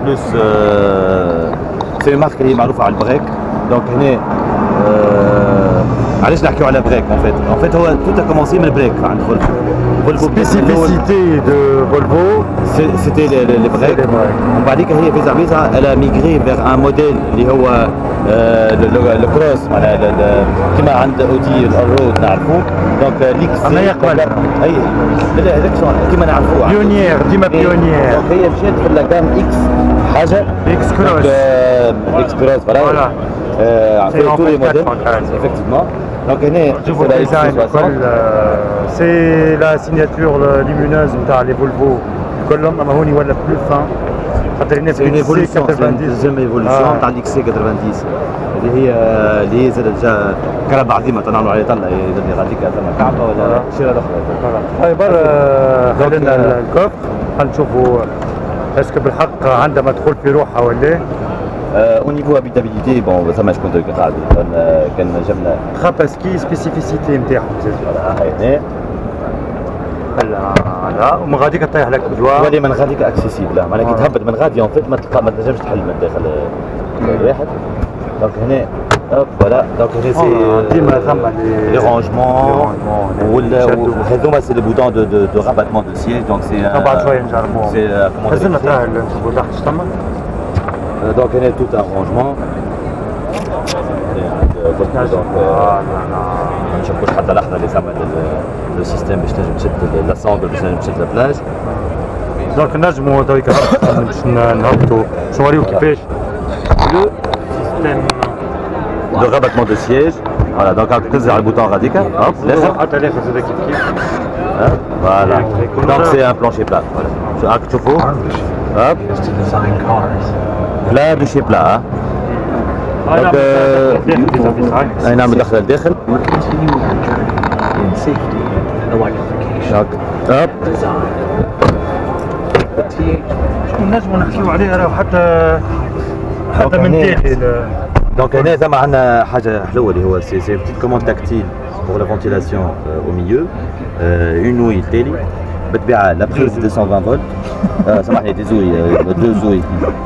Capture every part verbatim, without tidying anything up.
بلوس سي مارك اللي معروفه على البريك دونك هنا علاش نحكيو على بريك en fait en fait هو tout a commencé من البريك عند فولفو. Volvo spécificité de Volvo c'était les, les, les breaks. ومن بعديك هي فيزا فيزا elle a migré vers un modèle اللي هو الكروس معناها كما عند اودي الرود نعرفوه دونك ليكس اما يقبل اي لا هذاك كما نعرفوه بيونيير ديما بيونيير دونك هي مشات في لاكام اكس حاجه اكس كروس اكس كروس فوالا في tous les modèles effectivement. Donc شوفوا الديزاين الكل سي لا سيناتور ليمونوز نتاع لي فولفو كلهم اما هوني ولا بلو فان خاطر الناس اون ايفولوسيون ديزيام ايفولوسيون تاع الاكس سي ثمانين اللي هي اللي هي زادت جا كهرباء عظيمه تنعملوا عليه طله اللي غاديك ثم كعبه ولا شيء اخر. طيب برا خلينا الكوفر خلينا نشوفوا اسكو بالحق عندها مدخول في روحها ولا او نيفو هابيتابيليتي بون ثما شكون قاعد كان جبنا خاباسكي سبيسيفيسيتي نتاعهم زاد هنا لا لا ومن غاديك طيح لك بدواء ولي من غاديك اكسيسيبل معناها كي تهبط من غادي اون فيت ما تلقى ما تنجمش تحل من داخل الواحد دونك هنا هوب فوالا دونك هنا سي ديما ثم لي رونجمون وهذوما سي لي بوتون دو دو راباتمون دو سياج دونك سي بعد شويه نجربوهم سي كومون لازمنا تاع نشوفوا تحت تما دونك هنا توت ان رونجمون دونك ما نشوفوش حتى لحظه اللي زعما لو سيستيم باش تنجم تشد لاسامبل باش تنجم تشد لابلاج دونك نجموا تويك باش نهبطوا باش نوريو كيفاش لو سيستيم دو راباتمون دو سياج فوالا دونك تهز على البوطون غاديك هوب الاخر حتى الاخر زاد كيف كيف فوالا دونك سي ان بلانشي بلا فوالا راك تشوفوا هوب بلا دوشي بلا دونك اي نعم دخل الداخل هوب نجموا نحكيو عليها راه حتى حتى من تالي دونك هنا ثم عندنا حاجه حلوه اللي هو سي سي بتيت كوموند تاكتيل بور لا فونتيلاسيون او ميليو اون نوي التالي بالطبيعه لا بريز deux cent vingt فولت سامحني دي زوي دو زوي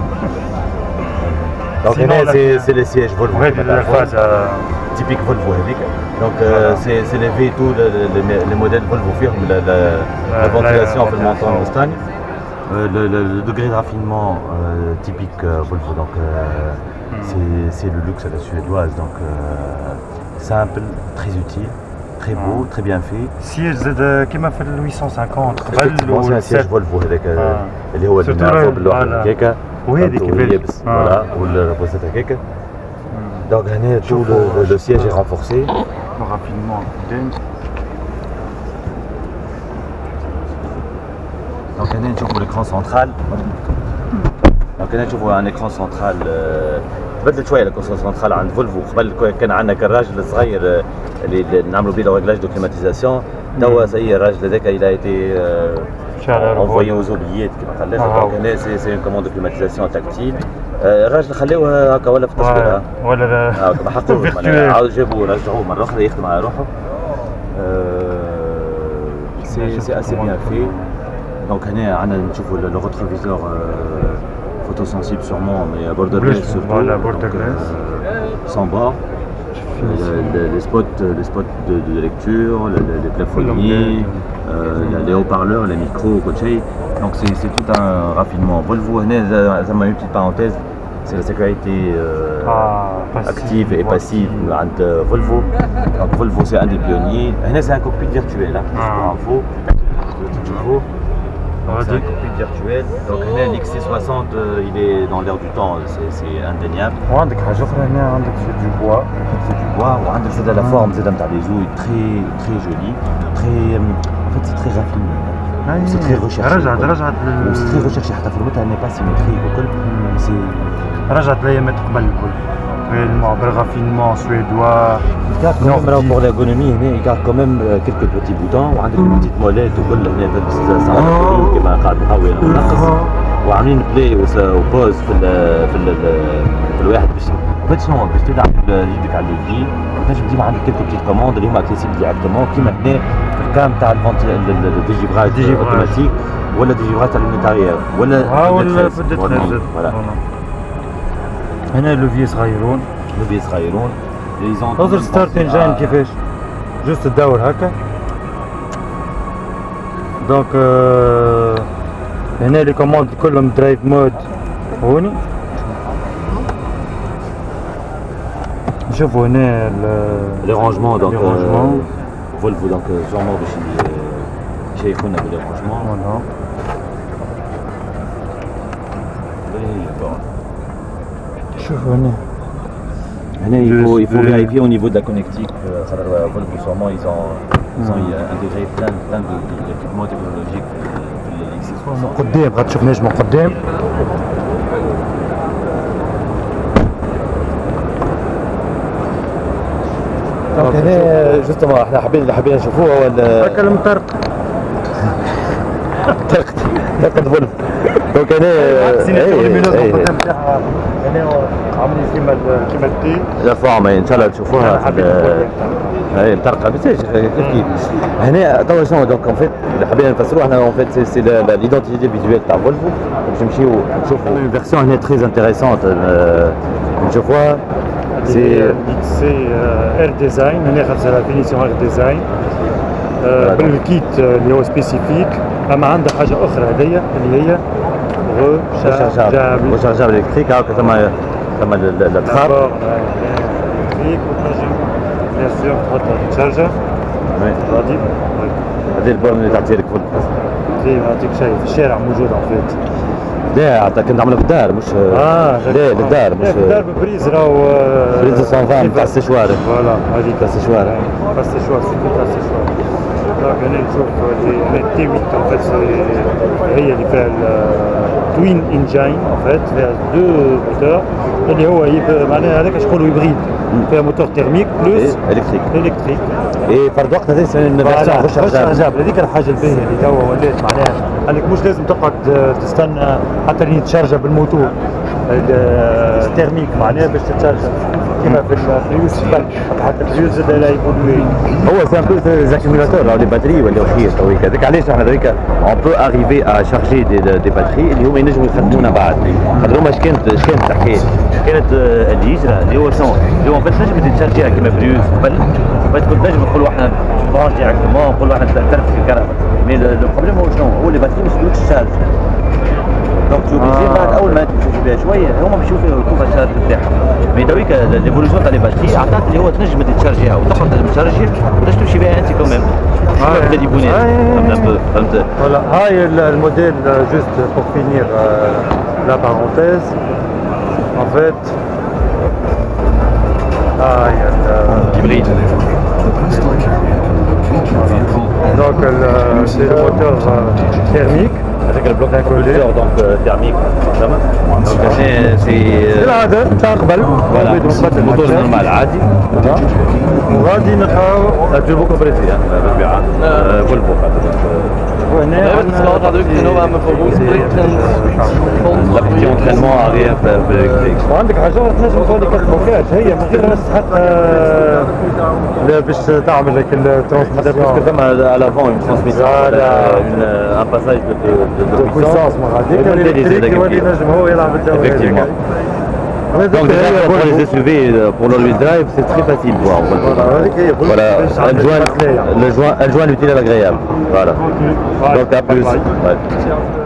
دونك هنا سي سي لي سياج فولفو هذه الفاز تيبيك فولفو هذيك دونك سي سي لي في تو لي موديل فولفو فيهم لا فونتيلاسيون في المونطون المستاني le, le, le degré de raffinement euh, typique euh, Volvo, donc euh, c'est le luxe à la suédoise, donc euh, simple, très utile, très beau, très bien fait. Siège زاد كيما في ال huit cent cinquante قبل c'est un siège Volvo هذاك اللي هو اللي نعرفه باللوحه هكاكا وهذيك يابس فوالا والبوزات هكاكا دونك هنا tout le siège est renforcé. Raffinement قدام دونك هنا نشوفوا l'écran central. دونك هنا نشوفوا ان écran central تبدلت شويه l'écran central عند فولفو قبل كان عندنا كراج الصغير اللي نعملوا به ريغلاج دو كليماتيزاسيون توا سي الراجل هذاك il a été envoyé aux oubliettes كما قال لك دونك هنا سي سي كوموند دو كليماتيزاسيون تاكتيل الراجل خليوه هكا ولا في التصوير ولا هكا حقوه عاود جابوه رجعوه مره اخرى يخدم على روحه سي سي اسي بيان في دونك هنا عندنا نشوفوا لو rétroviseur photosensible sûrement mais à borderless surtout voilà borderless sans bord les spots les spots de, de lecture les plafonniers euh, les haut-parleurs les micros كل شيء donc c'est c'est tout un raffinement Volvo هنا زعما une petite parenthèse c'est la sécurité euh, ah, active et passive عند Volvo donc Volvo c'est un des pionniers هنا c'est un cockpit virtuel hein pour info تشوفوا donc c'est un cockpit virtuel donc هنا l'X C soixante il est dans l'air du temps c'est indéniable وعندك حاجه اخرى هنا عندك في du bois c'est du bois وعندك زاد la forme زاد نتاع les زوي très très joli très en fait c'est très raffiné c'est très recherché رجعت رجعت c'est très recherché حتى فورمتها n'est pas symétrique وكل c'est رجعت لايامات قبل الكل réellement بالرافينمون سويدوا non pour l'ergonomie هنا il garde quand même quelques petits boutons وعندك une petite molette وكل هنا تلبس كما قاعد نحاول ننقص وعاملين بلاي وبوز في ال في ال في الواحد باش باش شنو باش تلعب يدك على الليفي تنجم ديما عندك كيلكو بتيت كوموند اللي هما اكسيسيبل ديريكتومون كيما هنا في الكام تاع الديجيبراج اوتوماتيك ولا تجي فرات اليمنتارية ولا ها ولا في الدتريز. هنا لوفيي صغيرون. لوفيي صغيرون. نظر ستارت انجين كيفاش؟ جوست تدور هكا. دونك هنا لي كوموند كلهم درايف مود هوني. نشوفوا هنا لي رونجمون دونك رونجمون فولفو دونك زعما باش يشيخونا بلي رونجمون. فوالا. شوفوا هنا. هنا il faut, il faut vérifier au niveau de la connectique. Volvo sûrement ils ont, ils ont intégré plein, plein d'équipements technologiques في ال إكس إكس من قدام غتشوف نجم من قدام. دونك هنا جوستومون احنا حابين حابين نشوفوه هو هكا المطرق. طرقت طرقت فولفو. دونك هنا سيناتور لومينوز القدام تاعها هنا عاملين كيما كيما التي. لا فورما ان شاء الله تشوفوها في هاي مطرقه بس كيف كيف. هنا توا شنو دونك اون فيت اللي حابين نفسروه احنا اون فيت سي ليدونتيتي فيزوال تاع فولفو. باش نمشيو نشوفوا اون فيرسيون هنا تري انتيريسونت نشوفوها. سي سي اير ديزاين. هنا خاصها لا فينيسيون اير ديزاين بالكيت اللي هو سبيسيفيك. اما عندها حاجه اخرى هذيا اللي هي ريشارجابل. ريشارجابل الكتريك. هاكا ثم ثم التخار الكتريك وتنجم بيان سور تحطها تشارجر. غادي هذه البورن اللي تعطي لك فل. زي ما نعطيك شيء في الشارع موجود ان فيت. لا عطاك كنت نعملها في الدار مش اه لا للدار مش في الدار ببريز راهو بريز مية وعشرين تاع السشوار. فوالا هذيك تاع السشوار. تاع السشوار سيتو تاع السشوار. دونك هنا نشوف اللي تي ثمانية ان فيت هي اللي فيها التوين انجين ان فيت فيها دو موتور اللي هو معناها هذاك اش نقولوا هيبريد. فيها موتور تيرميك بلوس الكتريك. الكتريك. اي فرد وقت هذه فيرسيون ريشارجابل. هذيك الحاجه الباهيه اللي توا ولات معناها انك مش لازم تقعد تستنى حتى اللي يتشارجا بالموتور التيرميك معناها باش تتشارجا كيما في الفيوز حتى الفيوز زاد لا يبولوي. هو سي ان بو زاكيميلاتور راهو دي باتري ولا خير تويك. هذاك علاش احنا ذيك اون بو اريفي ا شارجي دي دي باتري اللي هما ينجموا يخدمونا بعد. خاطر هما اش كانت اش كانت الحكايه؟ كانت اللي يجرى اللي هو شنو؟ اللي هو فاش تنجم تتشارجيها كيما فيوز قبل فاش كنت نجم نقولوا احنا برونش ديريكتومون نقولوا احنا ترفع الكهرباء. مي لو بروبليم هو شنو؟ هو لي باتري ما يسدوكش الشارج. دونك توبيجي بعد اول ما تمشي فيها شويه هما بيشوفوا يشوفوا الشارج تاعها. مي دويك ليفولوسيون تاع لي باتري عطاك اللي هو تنجم تتشارجيها وتقعد تشارجي وتنجم تمشي بها انت كوميم. هذا اللي يبوني فهمت. فوالا هاي الموديل جوست بور فينير لا بارونتيز ان فيت. هاي هيبريد. دونك سي لو موتور تيرميك. هذاك البلوك انكولور دونك تيرميك. تمام. دونك سي العادة تاع قبل. فوالا موتور نورمال عادي. وغادي نلقاو تجربه كومبريسي بالطبيعه فولفو. وهنا لا بتي اونترينمون اريير في الكتريك. وعندك حاجه تنجم تقول لك البلوكاج هي من غير بس حتى باش تعمل لك الترانسميسيون. باسكو ثم على لافون اون ترانسميسيون ان باساج دو بويسونس ما غاديك الالكتريك يولي ينجم هو يلعب الدور. Effectivement. Donc déjà pour les S U V, pour le wheel drive, c'est très facile de voir. Voilà, elle joint, le joint, elle joint l'utile à l'agréable. Voilà. Donc à plus. Ouais.